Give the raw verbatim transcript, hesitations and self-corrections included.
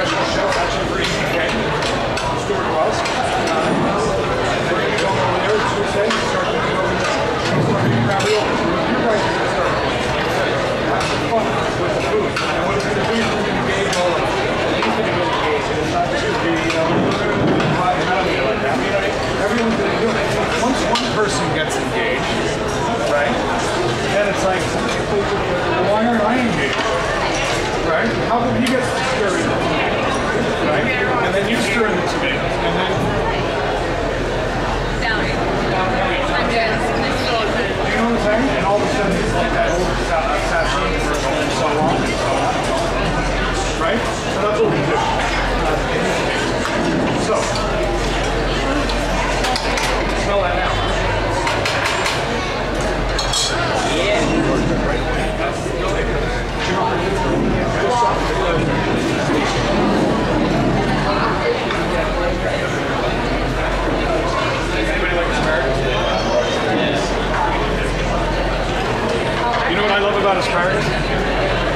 special chef actually for Eastern Canyon, Stuart Wells. We're going to go over there Tuesday and start to go over this. Start to grab it over. You guys are going to start have some fun with the food. And what it's going to do is we're going to engage all of us. He's going to get engaged. It's not just going to be, you know, I don't know, like that. I mean, everyone's going to do it. Once one person gets engaged, right, then it's like, why aren't I engaged? Right? How come he gets to stir in the tomatoes? Right? And then you stir in the tomatoes. And then... Down. Down. I'm good. Do you know what I'm saying? And all of a sudden it's like that over sashimi for so long and so on. Right? So that's what we do. So, smell that now. Yeah. Anybody like asparagus? You know what I love about asparagus?